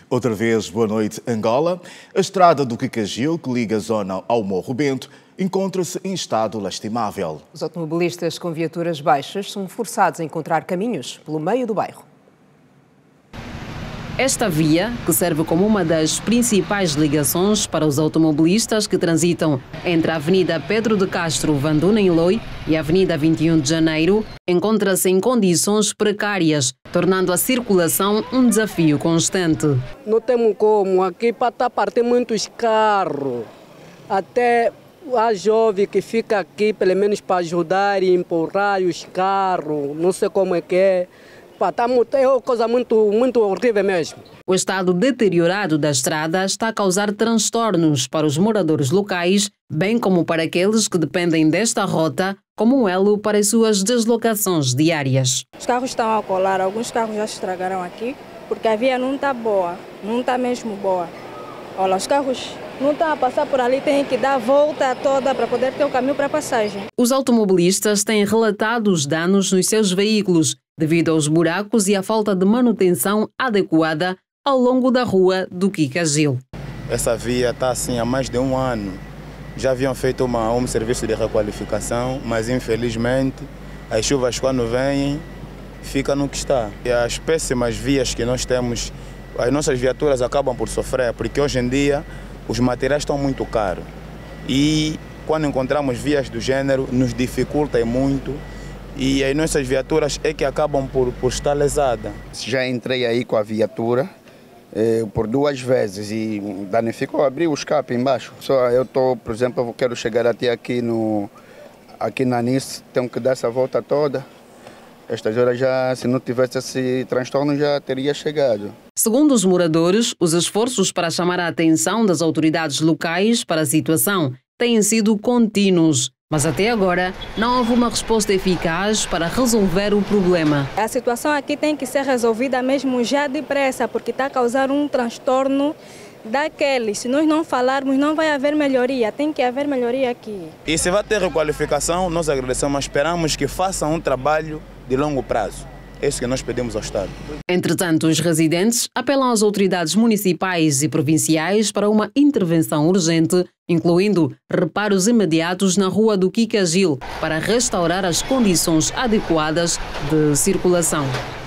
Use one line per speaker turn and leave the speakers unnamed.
Outra vez, boa noite, Angola. A estrada do Quicagil, que liga a zona ao Morro Bento, encontra-se em estado lastimável.
Os automobilistas com viaturas baixas são forçados a encontrar caminhos pelo meio do bairro.
Esta via, que serve como uma das principais ligações para os automobilistas que transitam entre a Avenida Pedro de Castro, Vanduna em Loi e a Avenida 21 de Janeiro, encontra-se em condições precárias, tornando a circulação um desafio constante.
Não temos como, aqui para estar partindo muitos carros, até a jovem que fica aqui, pelo menos para ajudar e empurrar os carros, não sei como é que é. É uma coisa muito horrível mesmo.
O estado deteriorado da estrada está a causar transtornos para os moradores locais, bem como para aqueles que dependem desta rota como um elo para as suas deslocações diárias.
Os carros estão a colar, alguns carros já se estragaram aqui, porque a via não está boa, não está mesmo boa. Olha, os carros não estão a passar por ali, têm que dar a volta toda para poder ter o caminho para passagem.
Os automobilistas têm relatado os danos nos seus veículos, devido aos buracos e à falta de manutenção adequada ao longo da rua do Quicagil.
Essa via está assim há mais de um ano. Já haviam feito um serviço de requalificação, mas infelizmente as chuvas quando vêm, fica no que está. E as péssimas vias que nós temos, as nossas viaturas acabam por sofrer, porque hoje em dia os materiais estão muito caros. E quando encontramos vias do gênero, nos dificulta muito. E as nossas viaturas é que acabam por estar lesadas.
Já entrei aí com a viatura por 2 vezes e danificou, abri o escape embaixo. Só eu estou, por exemplo, eu quero chegar até aqui na Nice, tenho que dar essa volta toda. Estas horas já, se não tivesse esse transtorno, já teria chegado.
Segundo os moradores, os esforços para chamar a atenção das autoridades locais para a situação têm sido contínuos. Mas até agora não houve uma resposta eficaz para resolver o problema.
A situação aqui tem que ser resolvida mesmo já depressa, porque está a causar um transtorno daqueles. Se nós não falarmos, não vai haver melhoria. Tem que haver melhoria aqui.
E se vai ter requalificação, nós agradecemos, mas esperamos que façam um trabalho de longo prazo. É isso que nós pedimos ao Estado.
Entretanto, os residentes apelam às autoridades municipais e provinciais para uma intervenção urgente, incluindo reparos imediatos na rua do Quicagil, para restaurar as condições adequadas de circulação.